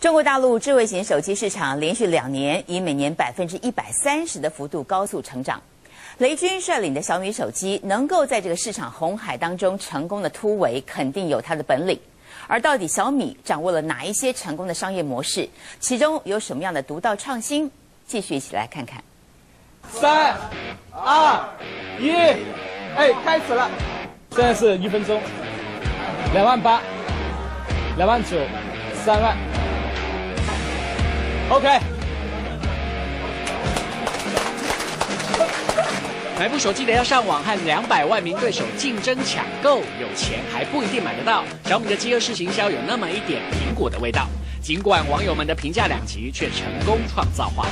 中国大陆智慧型手机市场连续2年以每年130%的幅度高速成长。雷军率领的小米手机能够在这个市场红海当中成功的突围，肯定有它的本领。而到底小米掌握了哪一些成功的商业模式？其中有什么样的独到创新？继续一起来看看。 3、2、1，开始了。现在是1分钟，28000、29000、3万。OK。 买部手机的要上网和200万名对手竞争抢购，有钱还不一定买得到。小米的饥饿式行销有那么一点苹果的味道，尽管网友们的评价两极，却成功创造化。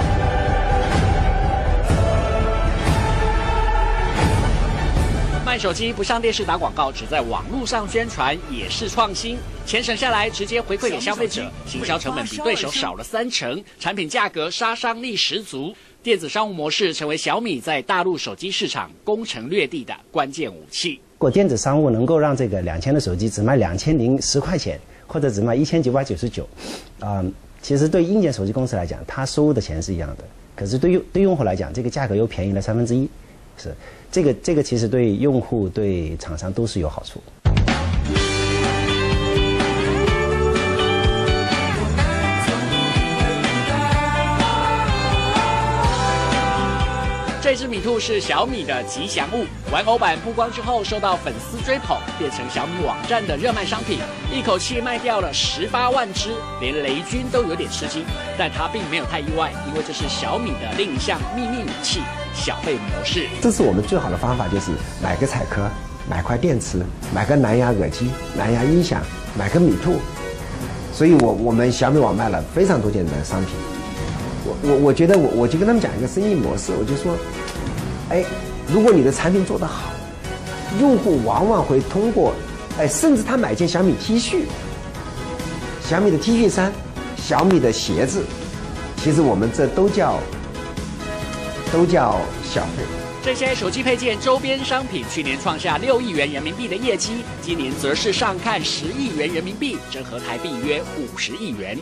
卖手机不上电视打广告，只在网络上宣传，也是创新。钱省下来，直接回馈给消费者，行销成本比对手少了30%，产品价格杀伤力十足。电子商务模式成为小米在大陆手机市场攻城略地的关键武器。 如果电子商务能够让这个2000的手机只卖2010块钱，或者只卖1999，其实对硬件手机公司来讲，它收入的钱是一样的。可是对用户来讲，这个价格又便宜了1/3，是这个其实对用户对厂商都是有好处。 这只米兔是小米的吉祥物，玩偶版曝光之后受到粉丝追捧，变成小米网站的热卖商品，一口气卖掉了18万只，连雷军都有点吃惊。但他并没有太意外，因为这是小米的另一项秘密武器——小费模式。 这是我们最好的方法，就是买个彩壳，买块电池，买个蓝牙耳机、蓝牙音响，买个米兔。所以我们小米网卖了非常多件的商品。我觉得我就跟他们讲一个生意模式，我就说，如果你的产品做得好，用户往往会通过，甚至他买件小米 T 恤、小米的 T 恤衫、小米的鞋子，其实我们这都叫小费。 这些手机配件周边商品去年创下6亿元人民币的业绩，今年则是上看10亿元人民币，折合台币约50亿元。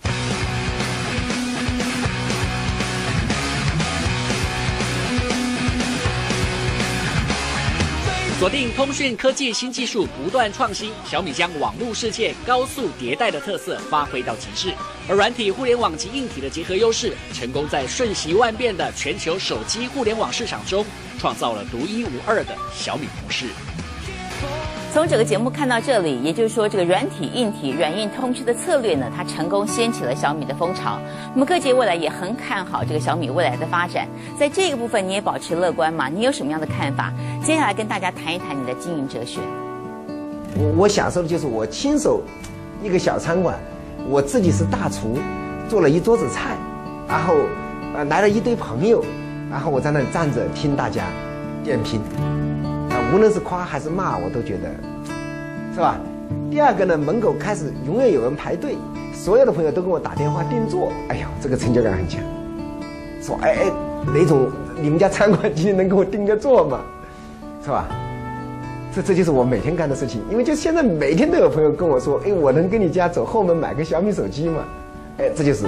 锁定通讯科技新技术，不断创新，小米将网络世界高速迭代的特色发挥到极致，而软体、互联网及硬体的结合优势，成功在瞬息万变的全球手机互联网市场中，创造了独一无二的小米模式。 从整个节目看到这里，也就是说，这个软体、硬体、软硬通吃的策略呢，它成功掀起了小米的风潮。那么各界未来也很看好这个小米未来的发展，在这个部分你也保持乐观吗？你有什么样的看法？接下来跟大家谈一谈你的经营哲学。 我享受的就是我亲手一个小餐馆，我自己是大厨，做了一桌子菜，然后来了一堆朋友，然后我在那里站着听大家点评。无论是夸还是骂，我都觉得，是吧？第二个呢，门口开始永远有人排队，所有的朋友都跟我打电话订座，哎呀，这个成就感很强。说，雷总，你们家餐馆今天能给我订个座吗？是吧？这就是我每天干的事情，因为就现在每天都有朋友跟我说，我能跟你家走后门买个小米手机吗？这就是，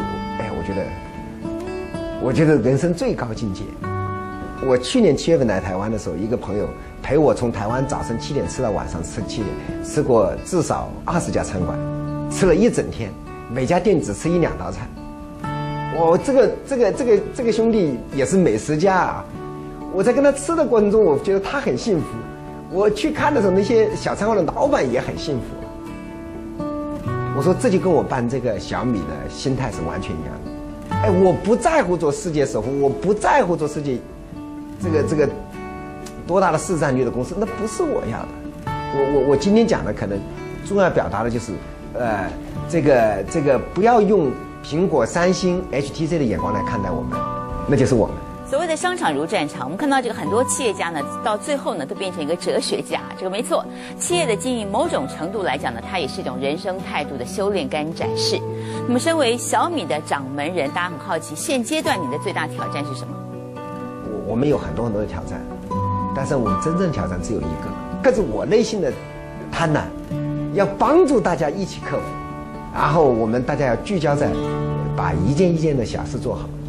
我觉得人生最高境界。我去年7月份来台湾的时候，一个朋友陪我从台湾早晨7点吃到晚上7点，吃过至少20家餐馆，吃了一整天，每家店只吃1-2道菜。我这个兄弟也是美食家啊！我在跟他吃的过程中，我觉得他很幸福。我去看的时候，那些小餐馆的老板也很幸福。我说这就跟我办这个小米的心态是完全一样的。我不在乎做世界首富，我不在乎做世界。这个多大的市占率的公司，那不是我要的。我今天讲的可能重要表达的就是，这个不要用苹果、三星、HTC 的眼光来看待我们，那就是我们。 所谓的商场如战场，我们看到这个很多企业家呢，到最后呢都变成一个哲学家。这个没错，企业的经营某种程度来讲呢，它也是一种人生态度的修炼跟展示。那么，身为小米的掌门人，大家很好奇，现阶段你的最大挑战是什么？ 我们有很多的挑战，但是我们真正挑战只有一个，这是我内心的贪婪，要帮助大家一起克服。 然后我们大家要聚焦在把一件一件的小事做好。